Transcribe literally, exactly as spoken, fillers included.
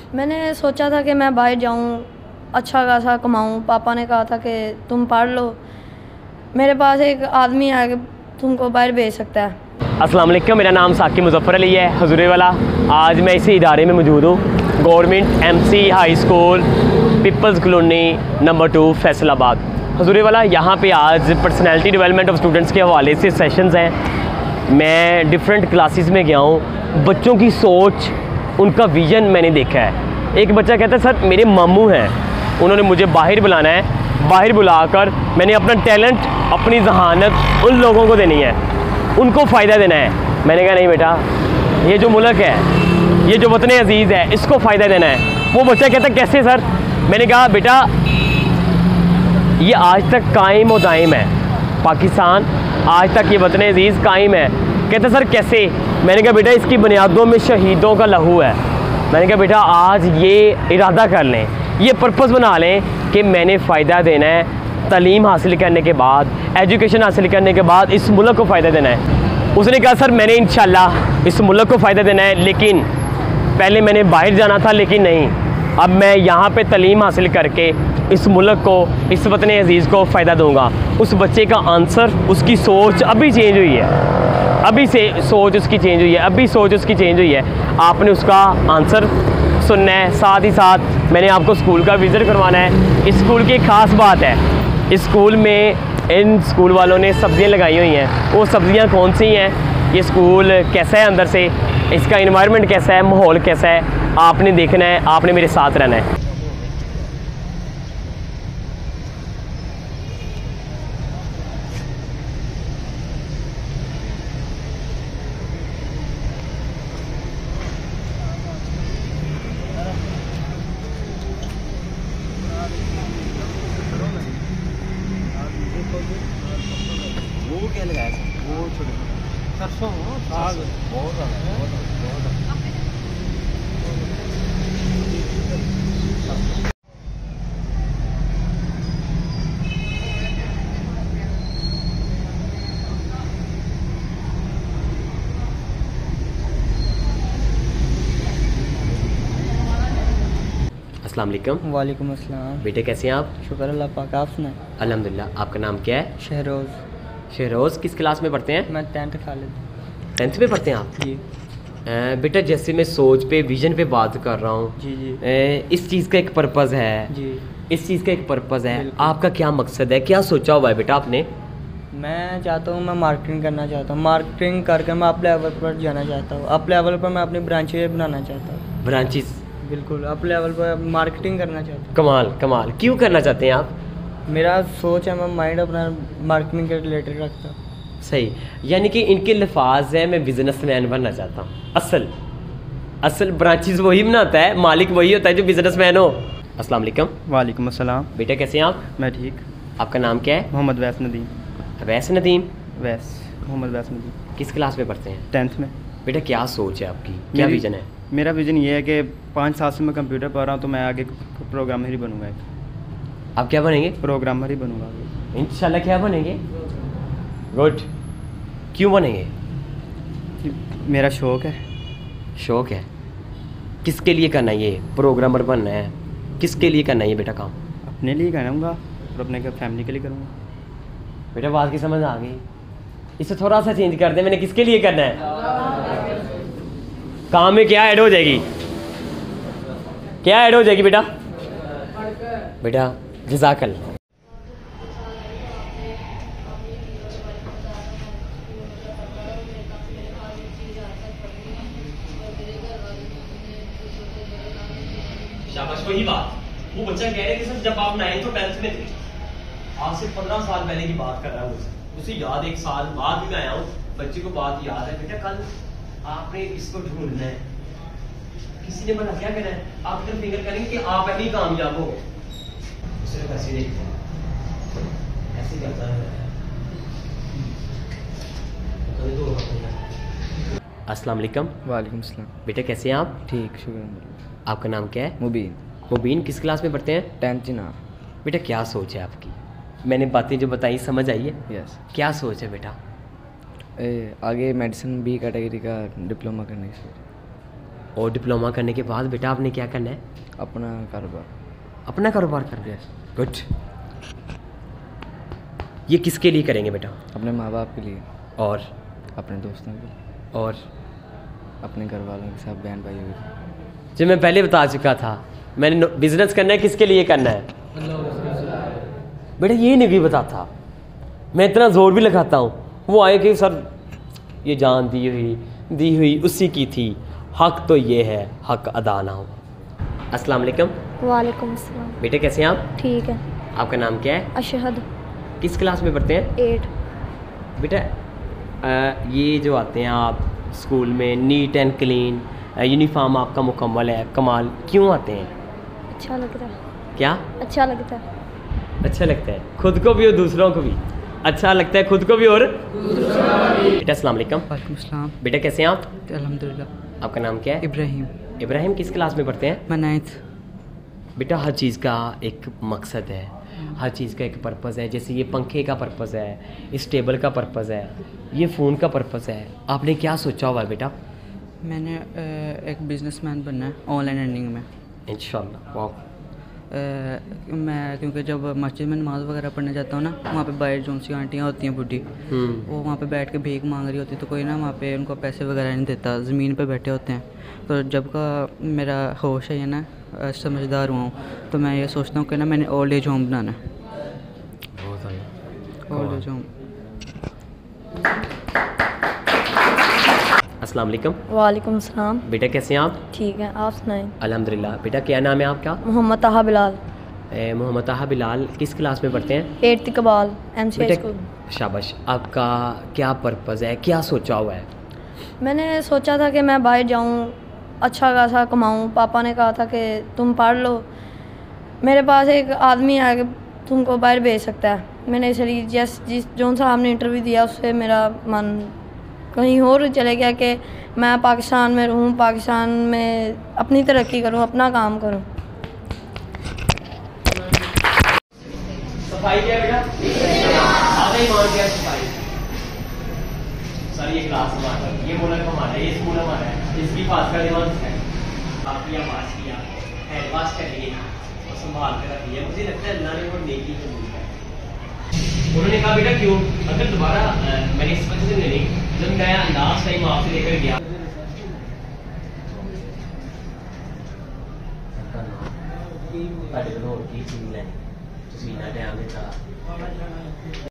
मैंने सोचा था कि मैं बाहर जाऊँ, अच्छा खासा कमाऊँ। पापा ने कहा था कि तुम पढ़ लो, मेरे पास एक आदमी है कि तुमको बाहर भेज सकता है। अस्सलाम वालेकुम, मेरा नाम साकिब मुज़फ़्फ़र अली है, हज़ूरे वाला। आज मैं इसी इदारे में मौजूद हूँ, government MC high school, people's colony number two, Faisalabad, हज़ूरे वाला। यहाँ पे आज पर्सनैलिटी डेवलपमेंट ऑफ स्टूडेंट्स के हवाले से सेशंस हैं। मैं डिफरेंट क्लासेस में गया हूँ, बच्चों की सोच, उनका विज़न मैंने देखा है। एक बच्चा कहता है सर मेरे मामू हैं, उन्होंने मुझे बाहर बुलाना है, बाहर बुलाकर मैंने अपना टैलेंट, अपनी जहानत उन लोगों को देनी है, उनको फ़ायदा देना है। मैंने कहा नहीं बेटा, ये जो मुल्क है, ये जो वतन अज़ीज़ है, इसको फ़ायदा देना है। वो बच्चा कहता कैसे सर? मैंने कहा बेटा ये आज तक कायम और दायम है, पाकिस्तान आज तक ये वतन अज़ीज़ कायम है। कहते सर कैसे? मैंने कहा बेटा इसकी बुनियादों में शहीदों का लहू है। मैंने कहा बेटा आज ये इरादा कर लें, ये पर्पज़ बना लें कि मैंने फ़ायदा देना है, तालीम हासिल करने के बाद, एजुकेशन हासिल करने के बाद इस मुल्क को फ़ायदा देना है। उसने कहा सर मैंने इंशाल्लाह इस मुल्क को फ़ायदा देना है, लेकिन पहले मैंने बाहर जाना था, लेकिन नहीं, अब मैं यहाँ पे तालीम हासिल करके इस मुल्क को, इस वतन अज़ीज़ को फ़ायदा दूँगा। उस बच्चे का आंसर, उसकी सोच अभी चेंज हुई है, अभी से सोच उसकी चेंज हुई है, अभी सोच उसकी चेंज हुई है। आपने उसका आंसर सुनना है, साथ ही साथ मैंने आपको स्कूल का विज़िट करवाना है। इस स्कूल की एक ख़ास बात है, इस स्कूल में इन स्कूल वालों ने सब्ज़ियाँ लगाई हुई हैं। वो सब्ज़ियाँ कौन सी हैं, ये स्कूल कैसा है अंदर से, इसका इन्वायरमेंट कैसा है, माहौल कैसा है, आपने देखना है, आपने मेरे साथ रहना है। वो क्या लगाया? वो छोटे सरसों, साग, बहुत ज़्यादा, बहुत ज़्यादा। अस्सलाम वालेकुम। वालेकुम अस्सलाम। बेटे कैसे हैं आप? शुक्र अल्लाह पाक, आप सुनाएं? अल्हम्दुलिल्लाह। आपका नाम क्या है? शहरोज़। शहरोज़, किस क्लास में पढ़ते हैं? मैं टेंथ खालिद। टेंथ में पढ़ते हैं आप? जी। आ, बेटा जैसे मैं सोच पे, विज़न पे बात कर रहा हूँ, जी जी। आ, इस चीज़ का एक पर्पज़ है जी। इस चीज़ का एक पर्पज़ है, आपका क्या मकसद है, क्या सोचा हुआ है बेटा आपने? मैं चाहता हूँ, मैं मार्केटिंग करना चाहता हूँ, मार्केटिंग करके मैं अप लेवल पर जाना चाहता हूँ, अप लेवल पर मैं अपनी ब्रांचेज बनाना चाहता हूँ। ब्रांचेस? बिल्कुल, अप लेवल पर मार्केटिंग करना चाहता हूँ। कमाल कमाल। क्यों करना चाहते हैं आप? मेरा सोच है, मैं माइंड अपना मार्केटिंग के रिलेटेड रखता हूँ। सही, यानी कि इनके लफाज है मैं बिजनेसमैन बनना चाहता हूँ। असल असल ब्रांचेस वही बनाता है, मालिक वही होता है जो बिजनेसमैन हो। अस्सलाम वालेकुम। वालेकुम अस्सलाम। बेटा कैसे हैं आप? मैं ठीक। आपका नाम क्या है? मोहम्मद वैस नदीम। वैस नदीम? वैस मोहम्मद वैस नदीम। किस क्लास में पढ़ते हैं? टेंथ में। बेटा क्या सोच है आपकी, क्या विजन है? मेरा विजन ये है कि पाँच साल से मैं कंप्यूटर पढ़ रहा हूँ, तो मैं आगे प्रोग्रामर ही बनूंगा। आप क्या बनेंगे? प्रोग्रामर ही बनूंगा इंशाल्लाह। क्या बनेंगे? गुड। क्यों बनेंगे? मेरा शौक़ है। शौक़ है? किसके लिए करना है ये प्रोग्रामर बनना है? किसके लिए करना है ये बेटा काम? अपने लिए करूँगा और अपने फैमिली के लिए करूँगा। बेटा बात की समझ आ गई, इसे थोड़ा सा चेंज कर दे। मैंने किसके लिए करना है? काम में क्या ऐड हो जाएगी, क्या ऐड हो जाएगी बेटा? बेटा जज़ाकल्लाह। शाबाश, वही बात। वो बच्चा कह रहे थे सर जब आप नाइन्थ तो टेंथ में थे, आज से पंद्रह साल पहले की बात कर रहा हूँ मुझसे, उसे याद, एक साल बाद भी मैं आया हूँ, बच्चे को बात याद है। बेटा कल आपने इसको ढूंढना है, किसी ने मना क्या करना है, आप इधर फिंगर करेंगे कि आप अभी कामयाब हो। सिर्फ ऐसे नहीं, ऐसे करता है। अस्सलाम वालेकुम। वालेकुम सलाम। बेटा कैसे हैं आप? ठीक, शुक्र। आपका नाम क्या है? मुबीन। मुबीन, किस क्लास में पढ़ते हैं? टेंथ जनाब। बेटा क्या सोच है आपकी? मैंने बातें जो बताई समझ आई है? यस। क्या सोच है बेटा? ए, आगे मेडिसिन बी कैटेगरी का डिप्लोमा करने की सोच। और डिप्लोमा करने के बाद बेटा आपने क्या करना है? अपना कारोबार। अपना कारोबार कर रहे हैं, गुड। ये किसके लिए करेंगे बेटा? अपने माँ बाप के लिए और अपने दोस्तों के लिए और अपने घर वालों के साथ, बहन भाइयों के लिए। जो मैं पहले बता चुका था, मैंने बिजनेस करना है किसके लिए करना है? बेटा ये नहीं भी बताता, मैं इतना जोर भी लगाता हूँ, वो आए कि सर ये जान दी हुई दी हुई उसी की थी, हक तो ये है हक अदा ना हो। अस्सलाम वालेकुम। वालेकुम अस्सलाम। बेटे कैसे हैं आप? ठीक है। आपका नाम क्या है? अशहद। किस क्लास में पढ़ते हैं? एट। बेटा आ, ये जो आते हैं आप स्कूल में नीट एंड क्लीन, यूनिफॉर्म आपका मुकम्मल है, कमाल, क्यों आते हैं? अच्छा लगता है। क्या अच्छा लगता है? अच्छा लगता है, खुद को भी और दूसरों को भी अच्छा लगता है, खुद को भी और बेटा अस्सलाम वालेकुम। वालेकुम अस्सलाम। बेटा कैसे हैं आप? अल्हम्दुलिल्लाह। आपका नाम क्या है? इब्राहिम। इब्राहिम किस क्लास में पढ़ते हैं? मैं नाइन्थ। बेटा हर चीज़ का एक मकसद है, हर चीज़ का एक पर्पज़ है। जैसे ये पंखे का पर्पज़ है, इस टेबल का पर्पज़ है, ये फ़ोन का पर्पज़ है। आपने क्या सोचा हुआ है बेटा? मैंने अ, एक बिजनेसमैन बनना है ऑनलाइन अर्निंग में। इंशाल्लाह। वाह। अ, मैं क्योंकि जब मस्जिद में नमाज़ वगैरह पढ़ने जाता हूँ ना, वहाँ पे बाहर जो सी आंटियाँ होती हैं बूढ़ी, हम्म, वो वहाँ पे बैठ के भीख मांग रही होती, तो कोई ना वहाँ पे उनको पैसे वगैरह नहीं देता, ज़मीन पे बैठे होते हैं। तो जब का मेरा होश है ये ना, अ, समझदार हुआ हूँ, तो मैं ये सोचता हूँ कि ना मैंने ओल्ड एज होम बनाना है। बहुत अच्छा। Old age home. अस्सलाम वालेकुम। वालेकुम अस्सलाम। बेटा कैसे हैं आप? ठीक है, आप सुनाएं। अल्हम्दुलिल्लाह। बेटा क्या नाम है आपका? मोहम्मद ताहा बिलाल। ए, मोहम्मद ताहा बिलाल किस क्लास में पढ़ते हैं? एट्थ इकबाल एम सी बेटा स्कूल। शाबाश। आपका क्या पर्पज़ है, क्या सोचा हुआ है? मैंने सोचा था कि मैं बाहर जाऊँ, अच्छा खासा कमाऊँ। पापा ने कहा था कि तुम पढ़ लो, मेरे पास एक आदमी है कि तुमको बाहर भेज सकता है। मैंने इसलिए जिस जिस जोन साहब ने इंटरव्यू दिया उससे मेरा मन कहीं और चले गया कि मैं पाकिस्तान में रहूँ, पाकिस्तान में अपनी तरक्की करूँ, अपना काम करूँ। सफाई क्या बेटा? आधा ही मान गया सफाई। सर ये क्लास हमारा है, ये मुल्क हमारा है, ये स्कूल हमारा है, इसकी पास का दिमाग है। आप किया पास किया, हेड पास कर लिए और संभाल कर रख लिया। मुझे लगता है अल्लाह ने वो नेकी कबूल है। उन्होंने कहा बेटा क्यों, अगर दोबारा मैंने इस वजह से नहीं, जब मैं लास्ट टाइम आपसे लेकर गया ਤੁਹਾਡੇ ਕੋਲ ਹੋਰ ਕੀ ਚੀਜ਼ ਲੈਣੀ, ਤੁਸੀਂ ਨਾ ਟਾਈਮ ਦਿੱਤਾ।